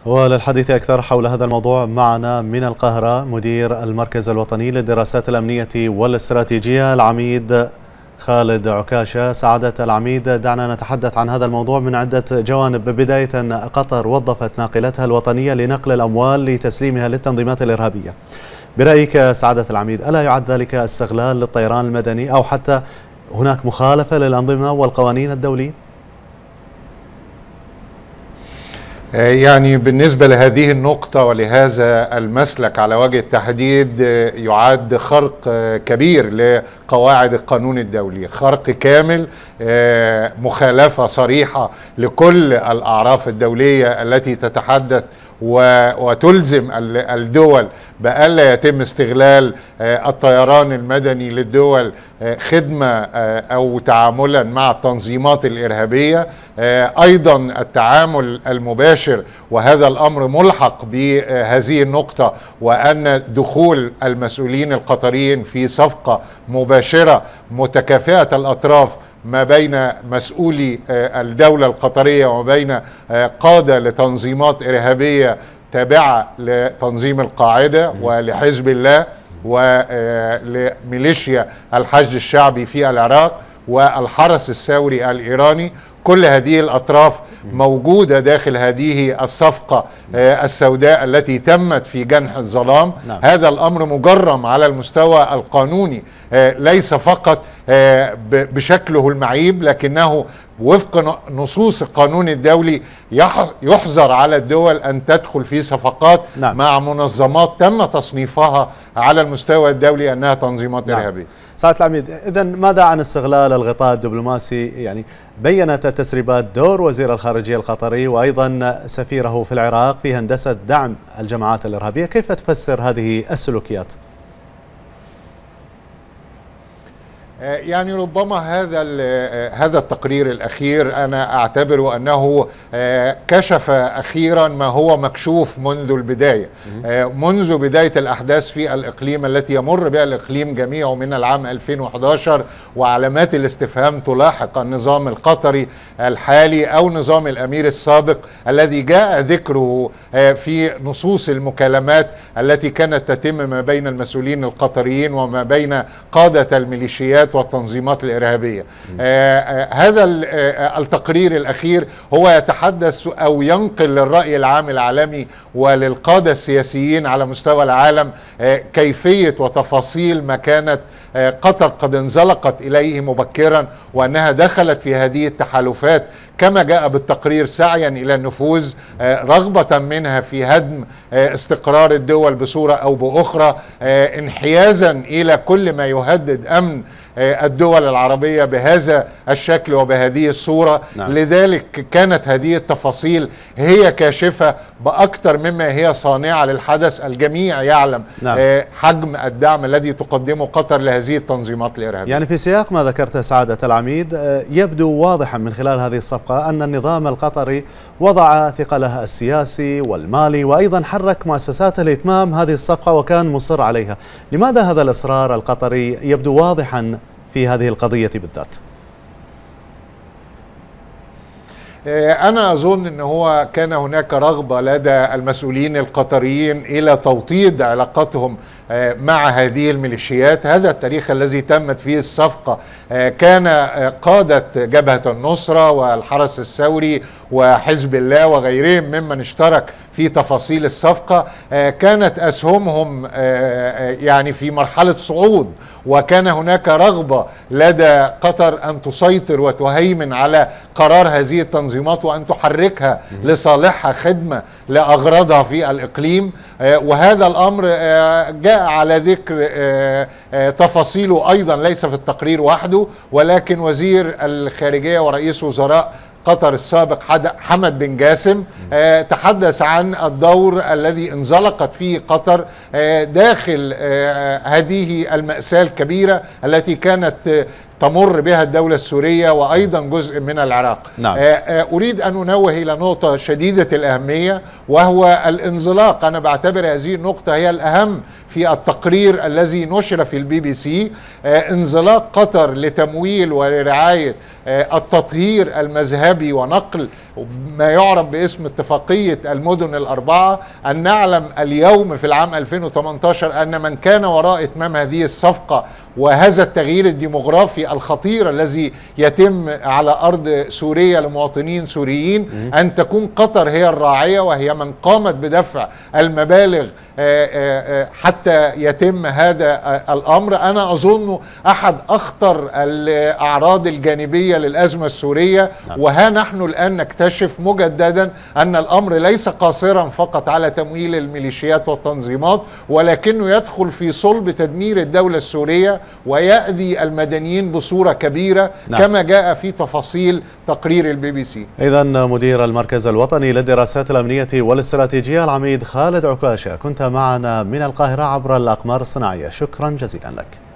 وللحديث أكثر حول هذا الموضوع معنا من القاهرة مدير المركز الوطني للدراسات الأمنية والاستراتيجية العميد خالد عكاشة. سعادة العميد، دعنا نتحدث عن هذا الموضوع من عدة جوانب. بداية، قطر وظفت ناقلتها الوطنية لنقل الأموال لتسليمها للتنظيمات الإرهابية. برأيك سعادة العميد، ألا يعد ذلك استغلال للطيران المدني أو حتى هناك مخالفة للأنظمة والقوانين الدولية؟ يعني بالنسبة لهذه النقطة ولهذا المسلك على وجه التحديد يعد خرق كبير لقواعد القانون الدولي، خرق كامل، مخالفة صريحة لكل الأعراف الدولية التي تتحدث وتلزم الدول بألا يتم استغلال الطيران المدني للدول خدمة أو تعاملا مع التنظيمات الإرهابية. أيضا التعامل المباشر، وهذا الأمر ملحق بهذه النقطة، وأن دخول المسؤولين القطريين في صفقة مباشرة متكافئة الأطراف ما بين مسؤولي الدولة القطرية وبين قادة لتنظيمات إرهابية تابعة لتنظيم القاعدة ولحزب الله ولميليشيا الحشد الشعبي في العراق والحرس الثوري الإيراني. كل هذه الأطراف موجودة داخل هذه الصفقة السوداء التي تمت في جنح الظلام. نعم. هذا الأمر مجرم على المستوى القانوني، ليس فقط بشكله المعيب، لكنه وفق نصوص القانون الدولي يحظر على الدول أن تدخل في صفقات نعم. مع منظمات تم تصنيفها على المستوى الدولي أنها تنظيمات نعم. إرهابية. سعادة العميد، إذن ماذا عن استغلال الغطاء الدبلوماسي؟ يعني بيّنت التسريبات دور وزير الخارجية القطري وأيضا سفيره في العراق في هندسة دعم الجماعات الإرهابية. كيف تفسر هذه السلوكيات؟ يعني ربما هذا التقرير الأخير أنا أعتبر أنه كشف أخيرا ما هو مكشوف منذ البداية، منذ بداية الأحداث في الإقليم التي يمر بها الإقليم جميعه من العام 2011، وعلامات الاستفهام تلاحق النظام القطري الحالي أو نظام الأمير السابق الذي جاء ذكره في نصوص المكالمات التي كانت تتم ما بين المسؤولين القطريين وما بين قادة الميليشيات والتنظيمات الإرهابية. هذا التقرير الأخير هو يتحدث أو ينقل للرأي العام العالمي وللقادة السياسيين على مستوى العالم كيفية وتفاصيل ما كانت قطر قد انزلقت إليه مبكرا، وأنها دخلت في هذه التحالفات كما جاء بالتقرير سعيا إلى النفوذ، رغبة منها في هدم استقرار الدول بصورة أو بأخرى، انحيازا إلى كل ما يهدد أمن الدول العربية بهذا الشكل وبهذه الصورة. نعم. لذلك كانت هذه التفاصيل هي كاشفة بأكثر مما هي صانعة للحدث. الجميع يعلم نعم. حجم الدعم الذي تقدمه قطر لهذه التنظيمات الإرهابية. يعني في سياق ما ذكرت سعادة العميد، يبدو واضحا من خلال هذه الصفقة أن النظام القطري وضع ثقله السياسي والمالي وأيضا حرك مؤسساته لإتمام هذه الصفقة وكان مصر عليها. لماذا هذا الإصرار القطري يبدو واضحا في هذه القضية بالذات؟ أنا أظن أن هو كان هناك رغبة لدى المسؤولين القطريين إلى توطيد علاقتهم مع هذه الميليشيات. هذا التاريخ الذي تمت فيه الصفقة كان قادة جبهة النصرة والحرس الثوري وحزب الله وغيرهم ممن اشترك في تفاصيل الصفقة كانت أسهمهم يعني في مرحلة صعود، وكان هناك رغبة لدى قطر أن تسيطر وتهيمن على قرار هذه التنظيمات وأن تحركها لصالحها خدمة لأغراضها في الإقليم. وهذا الأمر جاء على ذكر تفاصيله أيضا ليس في التقرير وحده، ولكن وزير الخارجية ورئيس وزراء قطر السابق حمد بن جاسم تحدث عن الدور الذي انزلقت فيه قطر داخل هذه المأساة الكبيرة التي كانت تمر بها الدولة السورية وأيضا جزء من العراق. نعم. أريد أن أنوه إلى نقطة شديدة الأهمية، وهو الانزلاق. أنا بعتبر هذه النقطة هي الأهم في التقرير الذي نشر في الBBC. انزلاق قطر لتمويل ولرعاية التطهير المذهبي ونقل ما يعرف باسم اتفاقية المدن الأربعة. أن نعلم اليوم في العام 2018 أن من كان وراء إتمام هذه الصفقة وهذا التغيير الديموغرافي الخطير الذي يتم على أرض سوريا لمواطنين سوريين، أن تكون قطر هي الراعية وهي من قامت بدفع المبالغ حتى يتم هذا الأمر. أنا أظن أحد أخطر الأعراض الجانبية للأزمة السورية. وها نحن الآن نكتشف مجددا أن الأمر ليس قاصرا فقط على تمويل الميليشيات والتنظيمات، ولكنه يدخل في صلب تدمير الدولة السورية ويأذي المدنيين بصورة كبيرة. نعم. كما جاء في تفاصيل تقرير الBBC. إذن مدير المركز الوطني للدراسات الأمنية والاستراتيجية العميد خالد عكاشة كنت معنا من القاهرة عبر الأقمار الصناعية، شكرا جزيلا لك.